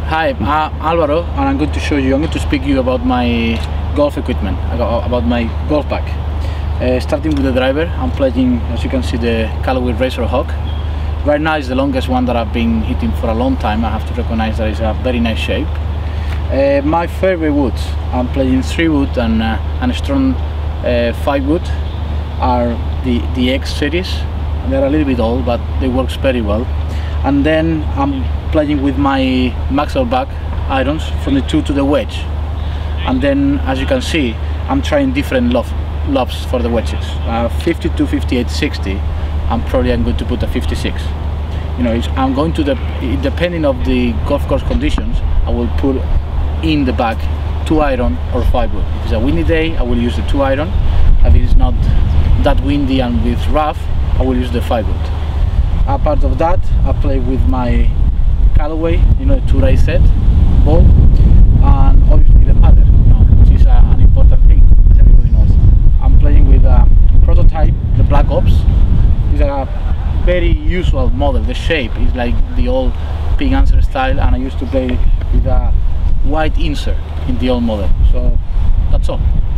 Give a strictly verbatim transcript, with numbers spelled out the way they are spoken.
Hi, I'm Alvaro, and I'm going to show you, I'm going to speak to you about my golf equipment, about my golf bag. Uh, starting with the driver, I'm playing, as you can see, the Callaway Razor Hawk. Right now it's the longest one that I've been hitting for a long time. I have to recognize that it's a very nice shape. Uh, my favorite woods, I'm playing three wood and, uh, and a strong uh, five wood, are the, the X series. They're a little bit old, but they work very well. And then I'm playing with my Maxwell bag irons from the two to the wedge. And then, as you can see, I'm trying different lob, lobs for the wedges. Uh, fifty-two, fifty-eight, sixty. I'm probably I'm going to put a fifty-six. You know, it's, I'm going to the depending of the golf course conditions, I will put in the bag two iron or five wood. If it's a windy day, I will use the two iron. If it's not that windy and with rough, I will use the five wood. Apart of that, I play with my Callaway, you know, two race set ball, and obviously the putter, you know, which is uh, an important thing, as everybody knows. I'm playing with a prototype, the Black Ops. It's a very usual model. The shape is like the old pig answer style, and I used to play with a white insert in the old model. So that's all.